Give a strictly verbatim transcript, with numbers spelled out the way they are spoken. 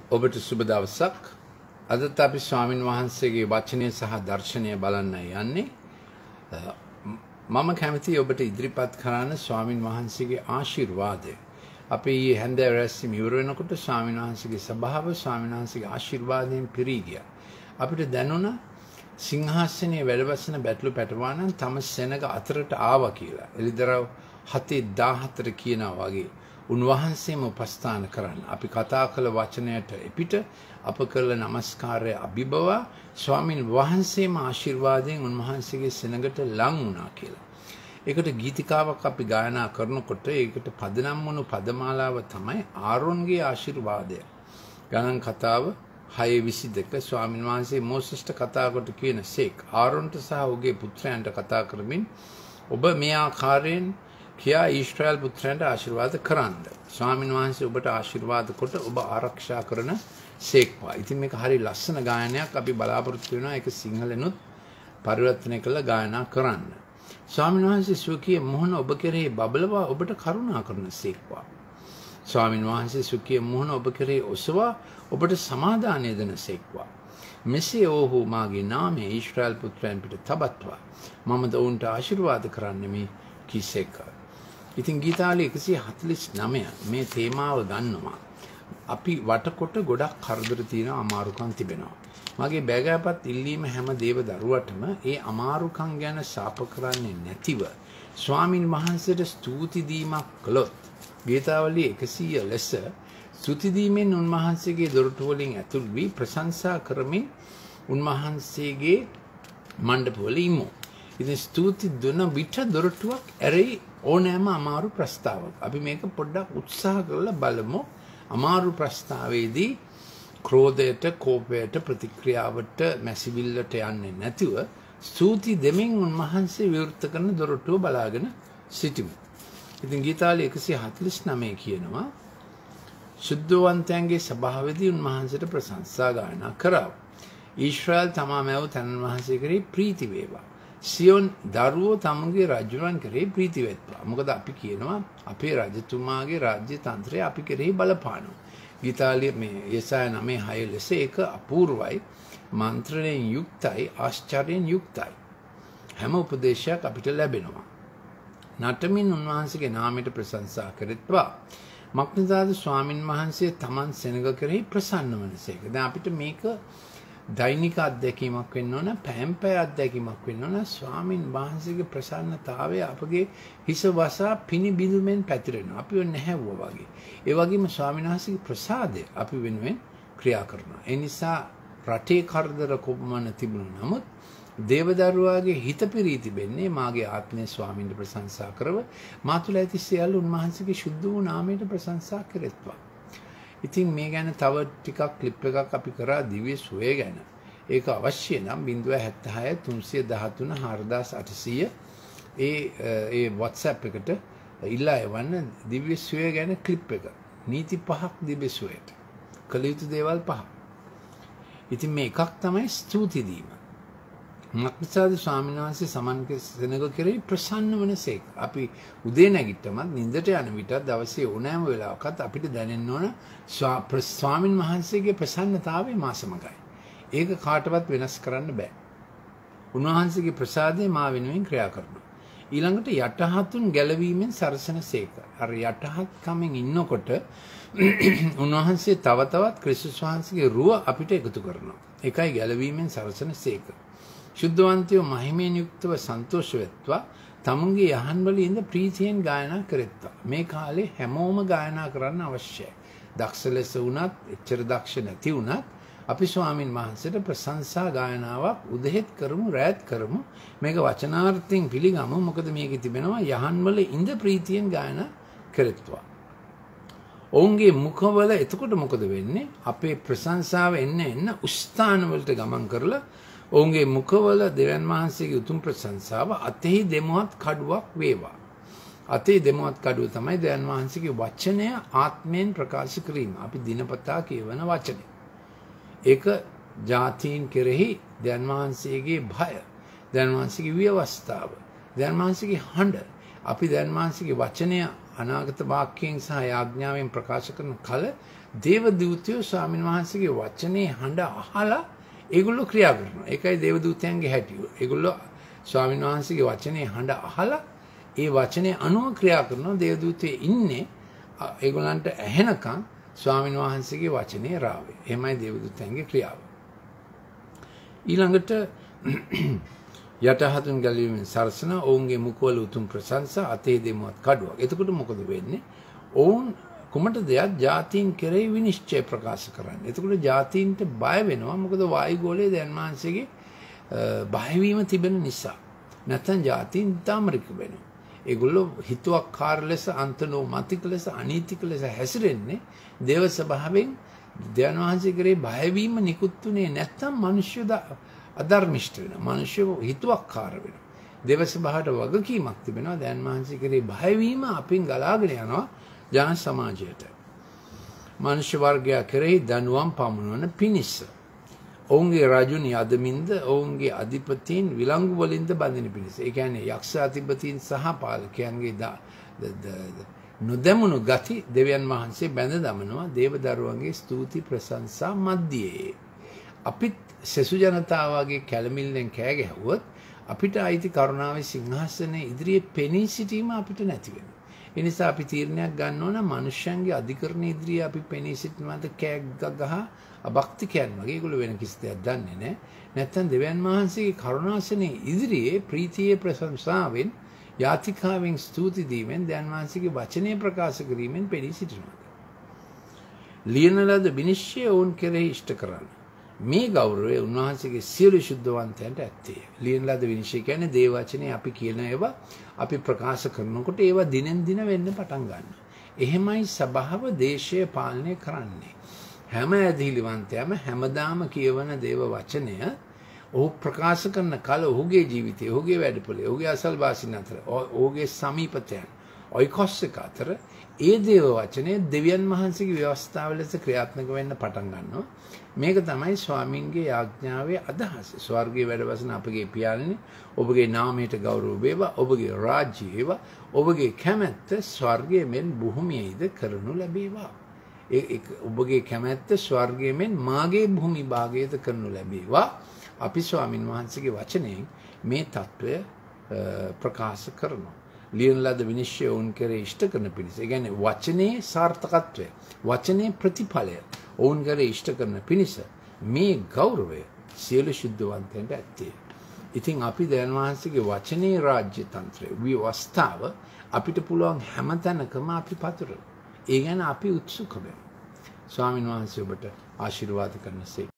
ඔබට සුබ දවසක්. අදත් අපි ස්වාමින් වහන්සේගේ වචනය සහ දර්ශනය බලන්න යන්නේ. මම කැමතියි ඔබට ඉදිරිපත් කරන්න ස්වාමින් වහන්සේගේ ආශිර්වාදය. අපි ඊයේ හැන්දෑව රැස්වීම ඉවර වෙනකොට ස්වාමින් වහන්සේගේ සභාව ස්වාමින් වහන්සේගේ ආශිර්වාදයෙන් පිරී ගියා. අපිට දැනුණා සිංහාසනයේ වැඩවසන බැටළු පැටවානන් තම සෙනග අතරට ආවා කියලා. එළිදරව් හතේ දාහතර කියනවා වගේ උන්වහන්සේම උපස්ථාන කරන්න. අපි කතා කළ වචනයට එපිට අප කළ නමස්කාරය අභිබවා ස්වාමින් වහන්සේම ආශිර්වාදයෙන් උන්වහන්සේගේ සෙනඟට ලං වුණා කියලා. ඒකට ගීතිකාවක් අපි ගායනා කරනකොට ඒකට පදනම් වුණු පදමාලාව තමයි ආරොන්ගේ ආශිර්වාදය. ගණන් කතාව හය විසි දෙක ස්වාමින් වහන්සේ මෝසස්ට කතා කොට කියන සේක් ආරොන්ට සහ ඔහුගේ පුත්‍රයන්ට කතා කරමින් ඔබ මේ ආකාරයෙන් කියා ඊශ්‍රායල් පුත්‍රයන්ට ආශිර්වාද කරන්න. ස්වාමින් වහන්සේ ඔබට ආශිර්වාද කොට ඔබ ආරක්ෂා කරන සේක්වා. ඉතින් මේක හරි ලස්සන ගායනයක්. අපි බලාපොරොත්තු වෙනවා ඒක සිංහලෙනුත් පරිවර්තනය කරලා ගායනා කරන්න. ස්වාමින් වහන්සේ සුඛිය මොහොන ඔබ කෙරෙහි බබලවා ඔබට කරුණා කරන සේක්වා. ස්වාමින් වහන්සේ සුඛිය මොහොන ඔබ කෙරෙහි ඔසවා ඔබට සමාදානය දෙන සේක්වා. මෙසේ ඔහු මාගේ නාමයේ ඊශ්‍රායල් පුත්‍රයන් පිට තබත්වා මම ද ඔවුන්ට ආශිර්වාද කරන්නේ මේ කිසේක. ඉතින් ගීතාලේ එකසිය හතළිස් නවය මේ තේමාව ගන්නවා. අපි වටකොට ගොඩක් කරදර තියෙන අමාරුකම් තිබෙනවා. මගේ බෑගෑපත් ඉල්ලීම හැම දේව දරුවටම ඒ අමාරුකම් ගැන ශාප කරන්නේ නැතිව ස්වාමින් වහන්සේට ස්තුති දීමක් කළොත් ගීතාවලියේ එකසිය ලෙස ස්තුති දීමෙන් උන්වහන්සේගේ දොරටු වලින් ඇතුල් වී ප්‍රශංසා කරමින් උන්වහන්සේගේ මණ්ඩපවල ඉමු. ඉතින් ස්තුති දුන විට දොරටුවක් ඇරෙයි ඕනෑම අමාරු ප්‍රස්තාවක්. අපි මේක පොඩ්ඩක් උත්සාහ කරලා බලමු. අමාරු ප්‍රස්තාවයේදී ක්‍රෝධයට, කෝපයට, ප්‍රතික්‍රියාවට, මැසිවිල්ලට යන්නේ නැතිව ස්තුති දෙමින් උන්වහන්සේ විවෘත කරන දොරටුව බලාගෙන සිටිමු. ඉතින් ගීතාලේ එකසිය හතළිස් නවය කියනවා සුද්ධවන්තයන්ගේ සභාවේදී උන්වහන්සේට ප්‍රශංසා ගායනා කරව. ඊශ්‍රායල් තමා මැව් තැන් වහන්සේ කෙරෙහි ප්‍රීති වේවා. සියොන් දරුවෝ තමගේ රජුරන් කෙරෙහි ප්‍රීති වෙත්වා. මොකද අපි කියනවා අපේ රජතුමාගේ රාජ්‍ය තන්ත්‍රය අපි කෙරෙහි බලපානවා. ගීතාලිය මේ යෙසාය නවය හය ලෙස ඒක අපූර්වයි, මන්ත්‍රණයෙන් යුක්තයි, ආශ්චර්යයෙන් යුක්තයි. හැම උපදේශයක් අපිට ලැබෙනවා. නටමින් උන්වහන්සේගේ නාමයට ප්‍රශංසා කරත්වා. මක්නිසාද ස්වාමින් වහන්සේ තමන් සෙනඟ කෙරෙහි ප්‍රසන්න වනසේක. දැන් අපිට මේක දෛනික අත්දැකීමක් වෙන්න ඕන, පැම් පැය අත්දැකීමක් වෙන්න ඕන. ස්වාමින් වහන්සේගේ ප්‍රසන්නතාවය අපගේ හිස වසා පිනි බිඳුමෙන් පැතිරෙනවා. අපි වෙන්නේ නැහැවුවා වගේ. ඒ වගේම ස්වාමින් වහන්සේගේ ප්‍රසාදය අපි වෙනුවෙන් ක්‍රියා කරනවා. ඒ නිසා රටේ කරදර කොපමණ තිබුණු නමුත් දේවදරුවාගේ හිත පිරී තිබෙන්නේ මාගේ ආත්මය ස්වාමින්ට ප්‍රශංසා කරව මා තුළ ඇති සියල්ල උන්වහන්සේගේ ශුද්ධ වූ නාමයට ප්‍රශංසා කෙරෙත්වා. ඉතින් මේ ගැන තව ටිකක් ක්ලිප් එකක් අපි කරා දිව්‍ය සුවය ගැන. ඒක අවශ්‍ය නම් ज़ीरो सेवन हज़ार तीन एक तीन चार आठ सौ ज़ीरो ඒ ඒ WhatsApp එකට ඉල්ලා එවන්න දිව්‍ය සුවය ගැන ක්ලිප් එක. නීති පහක් දිව්‍ය සුවයට. කළ යුතු දේවල් පහ. ඉතින් මේ එකක් තමයි ස්තුති දීම. මක්නිසාද ස්වාමීන් වහන්සේ සමන් සෙනඟ කෙරෙහි ප්‍රසන්න වනසේක. අපි උදේ නැගිට්ටමත් නිින්දට යන විටත් දවසේ ඕනෑම වෙලාවකත් අපිට දැනෙන්න ඕන ස්වාමීන් වහන්සේගේ ප්‍රසන්නතාවය මා සමගයි. ඒක කාටවත් වෙනස් කරන්න බෑ. උන්වහන්සේගේ ප්‍රසාදය මා වෙනුවෙන් ක්‍රියා කරනවා. ඊළඟට යටහතුන් ගැලවීමෙන් සරසන සේක. අර යටහත් කමෙන් ඉන්නකොට උන්වහන්සේ තව තවත් ක්‍රිස්තුස් වහන්සේගේ රුව අපිට එකතු කරනවා. ඒකයි ගැලවීමෙන් සරසන සේක. ශුද්ධවන්තයෝ මහිමයෙන් යුක්තව සන්තෝෂ වෙත්වා තමුන්ගේ යහන් ඉඳ ප්‍රීතියෙන් ගායනා කරෙත්වා. මේ කාලේ හැමෝම ගායනා කරන්න අවශ්‍යයි. දක්ෂ ලෙස වුණත්, එච්චර දක්ෂ නැති වුණත් අපි ස්වාමින් වහන්සේට ප්‍රශංසා ගායනාවක් උදෙහෙත් කරමු, රැත් කරමු. මේක වචනාර්ථයෙන් පිළිගමු. මොකද මේකේ තිබෙනවා යහන් ඉඳ ප්‍රීතියෙන් ගායනා කරෙත්වා. ඔවුන්ගේ මුඛවල එතකොට මොකද වෙන්නේ? අපේ ප්‍රශංසාව එන්න එන්න උස්ථාන වලට ගමන් කරලා ඔවුන්ගේ මුඛවල දෙවියන් වහන්සේගේ උතුම් ප්‍රශංසාව අතෙහි දෙමුවත් කඩුවක් වේවා. අතේ දෙමුවත් කඩුව තමයි දෙවියන් වහන්සේගේ වචනය ආත්මයෙන් ප්‍රකාශ කිරීම. අපි දිනපතා කියවන වචනය. ඒක ජාතීන් කෙරෙහි දෙවියන් වහන්සේගේ භය, දෙවියන් වහන්සේගේ ව්‍යවස්ථාව, දෙවියන් වහන්සේගේ හඬ අපි දැන් වහන්සේගේ වචනය අනාගත වාක්‍යයෙන් සහ යාඥාවෙන් ප්‍රකාශ කරන කල දේව දූතයෝ ස්වාමීන් වහන්සේගේ වචනේ හඬ අහලා ඒගොල්ලෝ ක්‍රියා කරනවා. ඒකයි දේව දූතයන්ගේ හැටි. ඒගොල්ලෝ ස්වාමීන් වහන්සේගේ වචනේ හඬ අහලා ඒ වචනේ අනුව ක්‍රියා කරනවා. දේව දූතයෝ ඉන්නේ ඒගොල්ලන්ට ඇහෙනකන් ස්වාමීන් වහන්සේගේ වචනේ රාවේ. එහෙමයි දේව දූතයන්ගේ ක්‍රියාව. ඊළඟට යටහතුන් ගැලවීමෙන් සරසන ඔවුන්ගේ මුඛවල උතුම් ප්‍රශංසා අතේ දෙමුවත් කඩුවක්. එතකොට මොකද වෙන්නේ? ඔවුන් කුමට දෙයක් ජාතීන් කෙරෙහි විනිශ්චය ප්‍රකාශ කරන්නේ. එතකොට ජාතීන්ට බය වෙනවා. මොකද වායුගෝලයේ දැන් මාංශයේ බයවීම තිබෙන නිසා. නැත්නම් ජාතීන් තාමරික වෙනවා. ඒගොල්ලෝ හිතුවක්කාර ලෙස, අන්තනෝ මතික ලෙස, අනීතික ලෙස හැසිරෙන්නේ දේව ස්වභාවයෙන් දෙවියන් වහන්සේ කෙරෙහි බයවීම නිකුත්ුනේ නැත්නම් මිනිස්සු අධර්මිෂ්ඨ වෙනවා. මිනිස්සු හිතුවක්කාර වෙනවා. දේව ස්වභාවයට වගකීමක් තිබෙනවා. දැන් වහන්සේ කෙරෙහි බයවීම අපින් ගලාගෙන යනවා ජන සමාජයට. මනුෂ්‍ය වර්ගය කෙරෙහි දනුවම් පමුණවන පිණිස ඔවුන්ගේ රජුන් යදමින්ද ඔවුන්ගේ අධිපතීන් විලංගු වලින්ද බඳින පිණිස. ඒ කියන්නේ යක්ෂ අධිපතීන් සහ පාලකයන්ගේ නොදැමුණු ගති දෙවියන් වහන්සේ බැඳ දමනවා දේව දරුවන්ගේ ස්තුති ප්‍රශංසා මැදියේ. අපිත් සෙසු ජනතාවගේ කැළමිල්ලෙන් කෑ ගැහුවොත් අපිට අයිති කරුණාවේ සිංහාසනයේ ඉදිරියේ පෙනී සිටීම අපිට නැති වෙනවා. ඒ නිසා අපි තීරණයක් ගන්න ඕන මනුෂ්‍යයන්ගේ අධිකරණ ඉදිරියේ අපි පෙනී සිටිනවාද කෑ ගහ අභක්තිකයන් වගේ. ඒගොල්ලෝ වෙන කිසි දෙයක් දන්නේ නැහැ. නැත්තම් දෙවියන් වහන්සේගේ කරුණාසනයේ ඉදිරියේ ප්‍රීතියේ ප්‍රශංසාවෙන් යාතිකාවෙන් ස්තුති දීමෙන් දෙවියන් වහන්සේගේ වචනය ප්‍රකාශ කිරීමෙන් පෙනී සිටිනවා. ලියන ලද විනිශ්චය ඔවුන් කෙරෙහි ඉෂ්ට කරන්න. මේ ගෞරවය උන්වහන්සේගේ සියලු ශුද්ධවන්තයන්ට ඇත්තේ. ලියන ලද විනිශ්චය කියන්නේ දේව වචනේ අපි කියන ඒවා අපි ප්‍රකාශ කරනකොට ඒවා දිනෙන් දින වෙන්න පටන් ගන්නවා. එහෙමයි සබාව දේශය පාලනය කරන්නේ. හැම ඇදහිලිවන්තයම හැමදාම කියවන දේව වචනය ඔහු ප්‍රකාශ කරන කල ඔහුගේ ජීවිතය, ඔහුගේ වැඩපොළේ, ඔහුගේ අසල්වාසීන් අතර, ඔහුගේ සමීපතයන් ඔයිකොස් එක අතර ඒ දේව වචනය දෙවියන් වහන්සේගේ ව්‍යවස්ථාව ලෙස ක්‍රියාත්මක වෙන්න පටන් ගන්නවා. මේක තමයි ස්වාමීන්ගේ යාඥාවේ අදහස. ස්වර්ගයේ වැඩ වසන අපගේ පියාණනි, ඔබගේ නාමයට ගෞරව වේවා, ඔබගේ රාජ්‍ය වේවා, ඔබගේ කැමැත්ත ස්වර්ගයේ මෙන් භූමියේද කරනු ලැබේවා. ඒ ඔබගේ කැමැත්ත ස්වර්ගයේ මෙන් මාගේ භූමි භාගයේද කරනු ලැබේවා. අපි ස්වාමින් වහන්සේගේ වචනයෙන් මේ తত্ত্বය ප්‍රකාශ කරනවා. ලියන ලද විනිශ්චය ඔවුන් කෙරෙහි ඉෂ්ට කරන පිණිස. ඒ කියන්නේ වචනේ සාර්ථකත්වය, වචනේ ප්‍රතිඵලය ඔවුන් කෙරෙහි ඉෂ්ට කරන පිණිස මේ ගෞරවය සියලු ශුද්ධවන්තයන්ට ඇත්තේ. ඉතින් අපි දැන් වහන්සේගේ වචනේ රාජ්‍ය තන්ත්‍රය විවස්ථාව අපිට පුළුවන් හැම තැනකම අපි පතුරන. ඒ ගැන අපි උත්සුක වෙනවා. ස්වාමීන් වහන්සේ ඔබට ආශිර්වාද කරනසේ